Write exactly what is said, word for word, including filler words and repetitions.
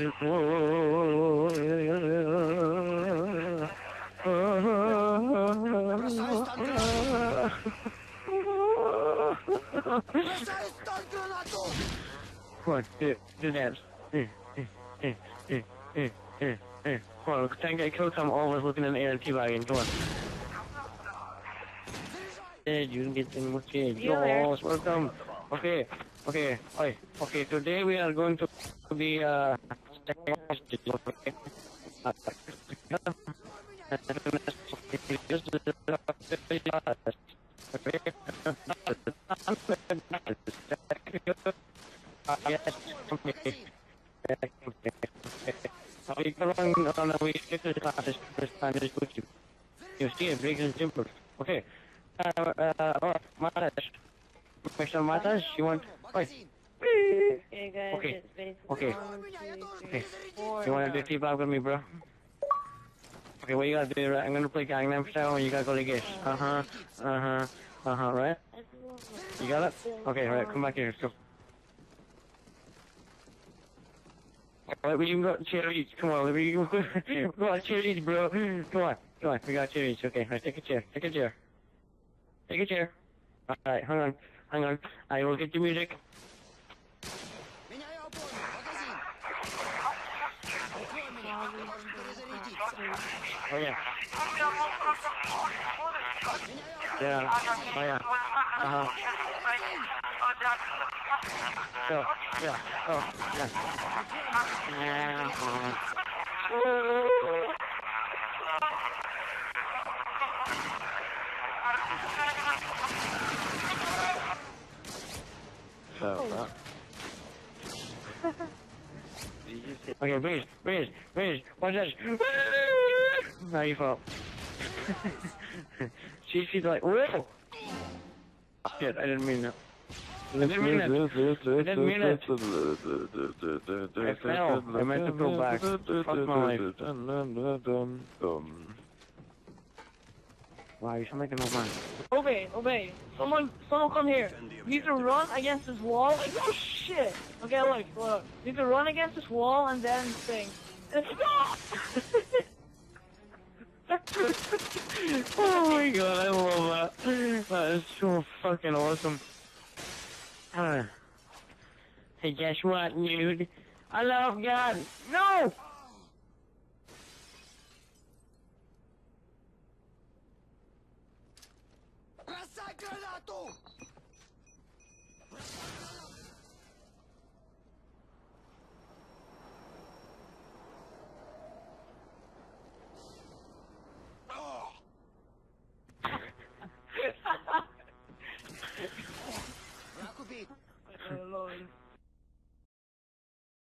Come on, do, do that. Eh, eh, eh, eh, eh, eh, eh. Come on, try and get a kill cam always looking in the air and teabagging. Come on. Yeah, you can get in with it. Yours, welcome. Okay, okay, okay, okay. Today we are going to be uh. We go on on a week to the classes this time is good. You see it breaks and simple. Okay. Uh uh Matas. Mister Matas, you want Oi. Okay guys, Okay. it's basically Okay. one, two, three, Okay. four. You wanna do T-Block with me, bro? Okay, what you gotta do, right? I'm gonna play Gangnam Style and you gotta go like this. Uh-huh. Uh-huh. Uh-huh, right? You got it? Okay, right, come back here, let's go. Alright, we can go chair each. Come on, we can go, go on, chair each, bro. Come on, come on, we got chair each. Okay, right, take a chair, take a chair. Take a chair. Alright, hang on, hang on. I will get the music. Oh yeah. Yeah. Oh yeah. Uh-huh. So, yeah. Oh, yeah. Yeah. So, uh. Okay, breathe, breathe, breathe. Watch this. Now you fall. she, she's like, whoa! Shit, I didn't mean that. I didn't mean it. I didn't mean it. I fell. I meant to go back. Fuck my life. Wow, you sound like an old man. Obey, obey. Someone, someone come here. You need to run against this wall. Like, oh shit. Okay, look, look. You need to run against this wall and then sing. And stop! Oh my god, I love that. That is so fucking awesome. Uh, hey, guess what, dude? I love God. No!